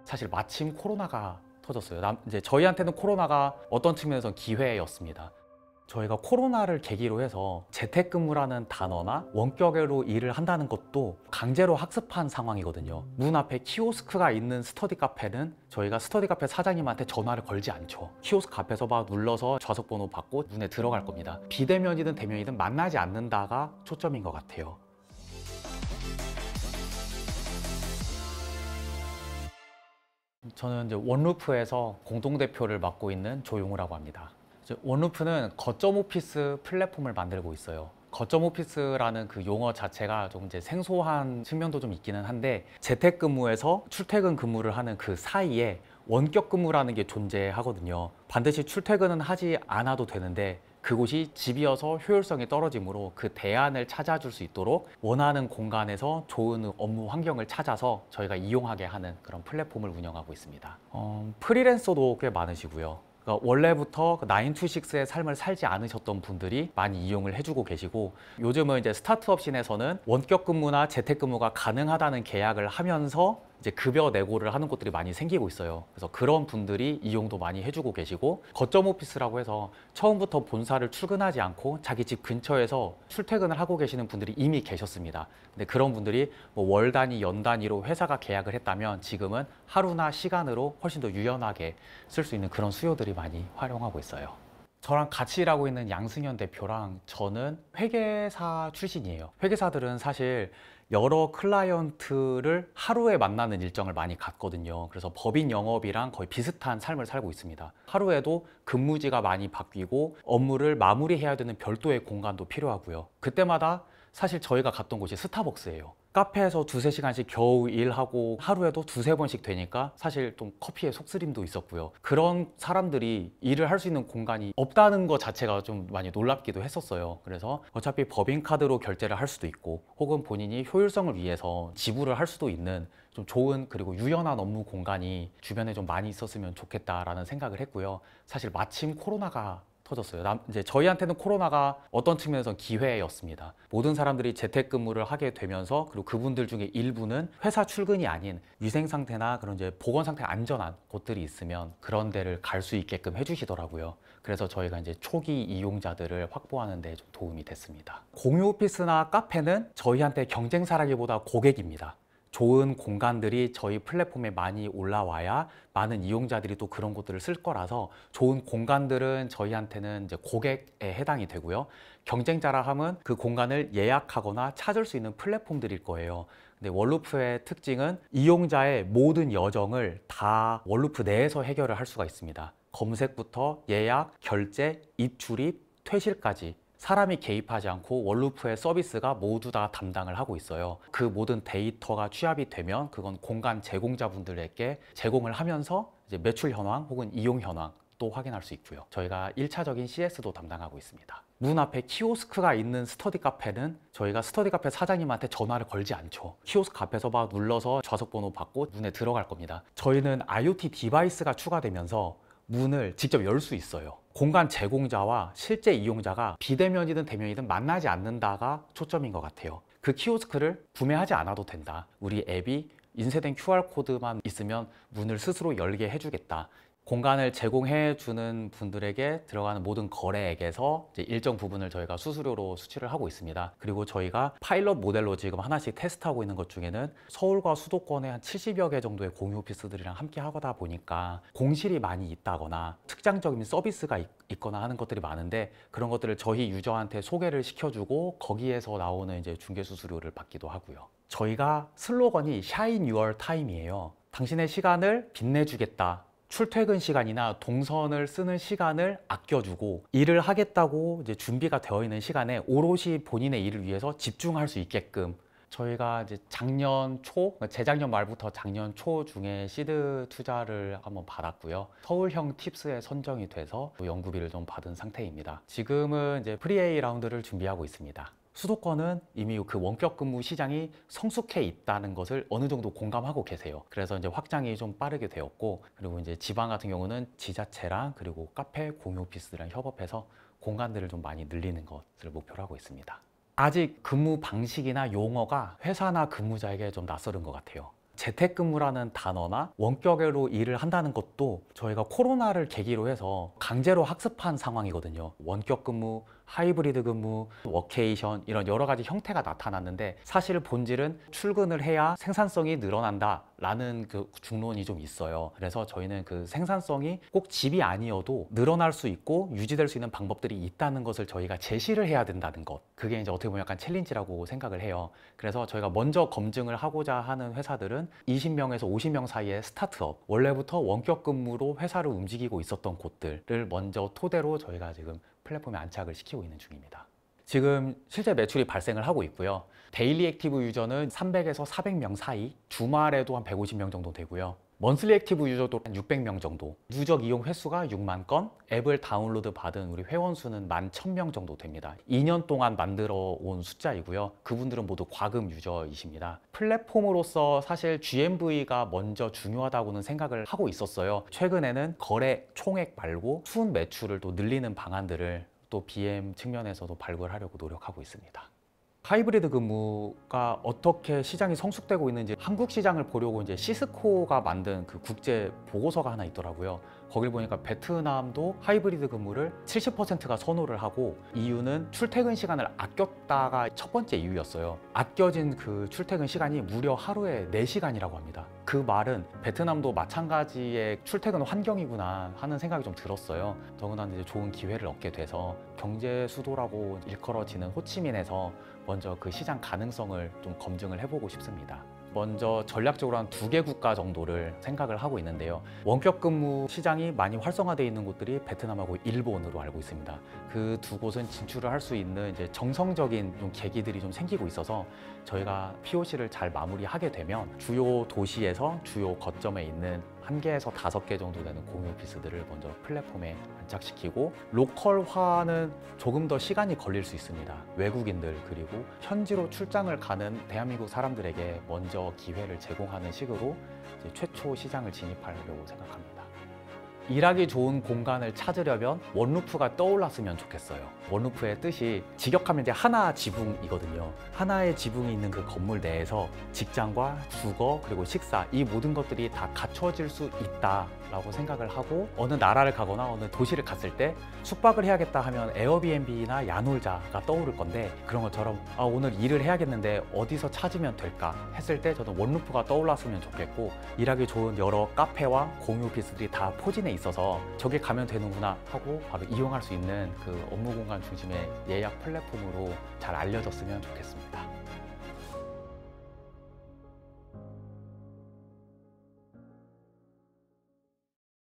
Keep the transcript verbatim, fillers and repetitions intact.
사실 마침 코로나가 터졌어요. 남, 이제 저희한테는 코로나가 어떤 측면에서는 기회였습니다. 저희가 코로나를 계기로 해서 재택근무라는 단어나 원격으로 일을 한다는 것도 강제로 학습한 상황이거든요. 문 앞에 키오스크가 있는 스터디 카페는 저희가 스터디 카페 사장님한테 전화를 걸지 않죠. 키오스크 앞에서 막 눌러서 좌석 번호 받고 문에 들어갈 겁니다. 비대면이든 대면이든 만나지 않는다가 초점인 것 같아요. 저는 이제 원루프에서 공동대표를 맡고 있는 조용우라고 합니다. 원루프는 거점 오피스 플랫폼을 만들고 있어요. 거점 오피스라는 그 용어 자체가 좀 이제 생소한 측면도 좀 있기는 한데, 재택근무에서 출퇴근 근무를 하는 그 사이에 원격 근무라는 게 존재하거든요. 반드시 출퇴근은 하지 않아도 되는데 그곳이 집이어서 효율성이 떨어지므로 그 대안을 찾아줄 수 있도록 원하는 공간에서 좋은 업무 환경을 찾아서 저희가 이용하게 하는 그런 플랫폼을 운영하고 있습니다. 어, 프리랜서도 꽤 많으시고요. 그러니까 원래부터 나인 투 식스의 삶을 살지 않으셨던 분들이 많이 이용을 해주고 계시고, 요즘은 이제 스타트업 씬에서는 원격 근무나 재택 근무가 가능하다는 계약을 하면서 이제 급여 내고를 하는 곳들이 많이 생기고 있어요. 그래서 그런 분들이 이용도 많이 해주고 계시고, 거점 오피스라고 해서 처음부터 본사를 출근하지 않고 자기 집 근처에서 출퇴근을 하고 계시는 분들이 이미 계셨습니다. 근데 그런 분들이 뭐 월 단위, 연 단위로 회사가 계약을 했다면 지금은 하루나 시간으로 훨씬 더 유연하게 쓸 수 있는 그런 수요들이 많이 활용하고 있어요. 저랑 같이 일하고 있는 양승현 대표랑 저는 회계사 출신이에요. 회계사들은 사실 여러 클라이언트를 하루에 만나는 일정을 많이 갖거든요. 그래서 법인 영업이랑 거의 비슷한 삶을 살고 있습니다. 하루에도 근무지가 많이 바뀌고 업무를 마무리해야 되는 별도의 공간도 필요하고요. 그때마다 사실 저희가 갔던 곳이 스타벅스예요. 카페에서 두세 시간씩 겨우 일하고 하루에도 두세 번씩 되니까 사실 좀 커피에 속쓰림도 있었고요. 그런 사람들이 일을 할 수 있는 공간이 없다는 것 자체가 좀 많이 놀랍기도 했었어요. 그래서 어차피 법인카드로 결제를 할 수도 있고, 혹은 본인이 효율성을 위해서 지불을 할 수도 있는 좀 좋은 그리고 유연한 업무 공간이 주변에 좀 많이 있었으면 좋겠다라는 생각을 했고요. 사실 마침 코로나가 터졌어요. 남, 이제 저희한테는 코로나가 어떤 측면에서는 기회였습니다. 모든 사람들이 재택근무를 하게 되면서, 그리고 그분들 중에 일부는 회사 출근이 아닌 위생 상태나 그런 이제 보건 상태가 안전한 곳들이 있으면 그런 데를 갈 수 있게끔 해주시더라고요. 그래서 저희가 이제 초기 이용자들을 확보하는 데 좀 도움이 됐습니다. 공유 오피스나 카페는 저희한테 경쟁사라기보다 고객입니다. 좋은 공간들이 저희 플랫폼에 많이 올라와야 많은 이용자들이 또 그런 곳들을 쓸 거라서, 좋은 공간들은 저희한테는 이제 고객에 해당이 되고요. 경쟁자라 함은 그 공간을 예약하거나 찾을 수 있는 플랫폼들일 거예요. 근데 원루프의 특징은 이용자의 모든 여정을 다 원루프 내에서 해결을 할 수가 있습니다. 검색부터 예약, 결제, 입출입, 퇴실까지 사람이 개입하지 않고 원루프의 서비스가 모두 다 담당을 하고 있어요. 그 모든 데이터가 취합이 되면 그건 공간 제공자분들에게 제공을 하면서 이제 매출 현황 혹은 이용 현황 또 확인할 수 있고요. 저희가 일 차적인 씨에스도 담당하고 있습니다. 문 앞에 키오스크가 있는 스터디 카페는 저희가 스터디 카페 사장님한테 전화를 걸지 않죠. 키오스크 앞에서 막 눌러서 좌석 번호 받고 문에 들어갈 겁니다. 저희는 아이오티 디바이스가 추가되면서 문을 직접 열 수 있어요. 공간 제공자와 실제 이용자가 비대면이든 대면이든 만나지 않는다가 초점인 것 같아요. 그 키오스크를 구매하지 않아도 된다. 우리 앱이 인쇄된 큐알 코드만 있으면 문을 스스로 열게 해주겠다. 공간을 제공해 주는 분들에게 들어가는 모든 거래액에서 이제 일정 부분을 저희가 수수료로 수취를 하고 있습니다. 그리고 저희가 파일럿 모델로 지금 하나씩 테스트하고 있는 것 중에는 서울과 수도권의 한 칠십여 개 정도의 공유 오피스들이랑 함께 하다 보니까 공실이 많이 있다거나 특장적인 서비스가 있, 있거나 하는 것들이 많은데, 그런 것들을 저희 유저한테 소개를 시켜주고 거기에서 나오는 이제 중개 수수료를 받기도 하고요. 저희가 슬로건이 Shine Your Time이에요. 당신의 시간을 빛내주겠다. 출퇴근 시간이나 동선을 쓰는 시간을 아껴주고 일을 하겠다고 이제 준비가 되어 있는 시간에 오롯이 본인의 일을 위해서 집중할 수 있게끔, 저희가 이제 작년 초, 재작년 말부터 작년 초 중에 시드 투자를 한번 받았고요. 서울형 팁스에 선정이 돼서 연구비를 좀 받은 상태입니다. 지금은 이제 프리에이 라운드를 준비하고 있습니다. 수도권은 이미 그 원격 근무 시장이 성숙해 있다는 것을 어느 정도 공감하고 계세요. 그래서 이제 확장이 좀 빠르게 되었고, 그리고 이제 지방 같은 경우는 지자체랑 그리고 카페, 공유 오피스랑 협업해서 공간들을 좀 많이 늘리는 것을 목표로 하고 있습니다. 아직 근무 방식이나 용어가 회사나 근무자에게 좀 낯설은 것 같아요. 재택근무라는 단어나 원격으로 일을 한다는 것도 저희가 코로나를 계기로 해서 강제로 학습한 상황이거든요. 원격 근무, 하이브리드 근무, 워케이션 이런 여러 가지 형태가 나타났는데 사실 본질은 출근을 해야 생산성이 늘어난다 라는 그 중론이 좀 있어요. 그래서 저희는 그 생산성이 꼭 집이 아니어도 늘어날 수 있고 유지될 수 있는 방법들이 있다는 것을 저희가 제시를 해야 된다는 것, 그게 이제 어떻게 보면 약간 챌린지라고 생각을 해요. 그래서 저희가 먼저 검증을 하고자 하는 회사들은 이십 명에서 오십 명 사이의 스타트업, 원래부터 원격 근무로 회사를 움직이고 있었던 곳들을 먼저 토대로 저희가 지금 플랫폼에 안착을 시키고 있는 중입니다. 지금 실제 매출이 발생을 하고 있고요. 데일리 액티브 유저는 삼백에서 사백 명 사이, 주말에도 한 백오십 명 정도 되고요. 먼슬리 액티브 유저도 한 육백 명 정도, 누적 이용 횟수가 육만 건, 앱을 다운로드 받은 우리 회원 수는 만 천 명 정도 됩니다. 이 년 동안 만들어 온 숫자이고요. 그분들은 모두 과금 유저이십니다. 플랫폼으로서 사실 지엠브이가 먼저 중요하다고는 생각을 하고 있었어요. 최근에는 거래 총액 말고 순 매출을 또 늘리는 방안들을 또 비엠 측면에서도 발굴하려고 노력하고 있습니다. 하이브리드 근무가 어떻게 시장이 성숙되고 있는지 한국 시장을 보려고 이제 시스코가 만든 그 국제 보고서가 하나 있더라고요. 거길 보니까 베트남도 하이브리드 근무를 칠십 퍼센트가 선호를 하고, 이유는 출퇴근 시간을 아꼈다가 첫 번째 이유였어요. 아껴진 그 출퇴근 시간이 무려 하루에 네 시간이라고 합니다. 그 말은 베트남도 마찬가지의 출퇴근 환경이구나 하는 생각이 좀 들었어요. 더구나 이제 좋은 기회를 얻게 돼서 경제 수도라고 일컬어지는 호치민에서 먼저 그 시장 가능성을 좀 검증을 해보고 싶습니다. 먼저 전략적으로 한 두 개 국가 정도를 생각을 하고 있는데요. 원격 근무 시장이 많이 활성화되어 있는 곳들이 베트남하고 일본으로 알고 있습니다. 그 두 곳은 진출을 할 수 있는 이제 정성적인 좀 계기들이 좀 생기고 있어서 저희가 피오씨를 잘 마무리하게 되면 주요 도시에서 주요 거점에 있는 한 개에서 다섯 개 정도 되는 공유 오피스들을 먼저 플랫폼에 안착시키고, 로컬화는 조금 더 시간이 걸릴 수 있습니다. 외국인들 그리고 현지로 출장을 가는 대한민국 사람들에게 먼저 기회를 제공하는 식으로 이제 최초 시장을 진입하려고 생각합니다. 일하기 좋은 공간을 찾으려면 원루프가 떠올랐으면 좋겠어요. 원루프의 뜻이 직역하면 이제 하나 지붕이거든요. 하나의 지붕이 있는 그 건물 내에서 직장과 주거 그리고 식사, 이 모든 것들이 다 갖춰질 수 있다라고 생각을 하고, 어느 나라를 가거나 어느 도시를 갔을 때 숙박을 해야겠다 하면 에어비앤비나 야놀자가 떠오를 건데, 그런 것처럼 아, 오늘 일을 해야겠는데 어디서 찾으면 될까 했을 때 저는 원루프가 떠올랐으면 좋겠고, 일하기 좋은 여러 카페와 공유 오피스들이 다 포진해 있어서 저기 가면 되는구나 하고 바로 이용할 수 있는 그 업무 공간 중심의 예약 플랫폼으로 잘 알려졌으면 좋겠습니다.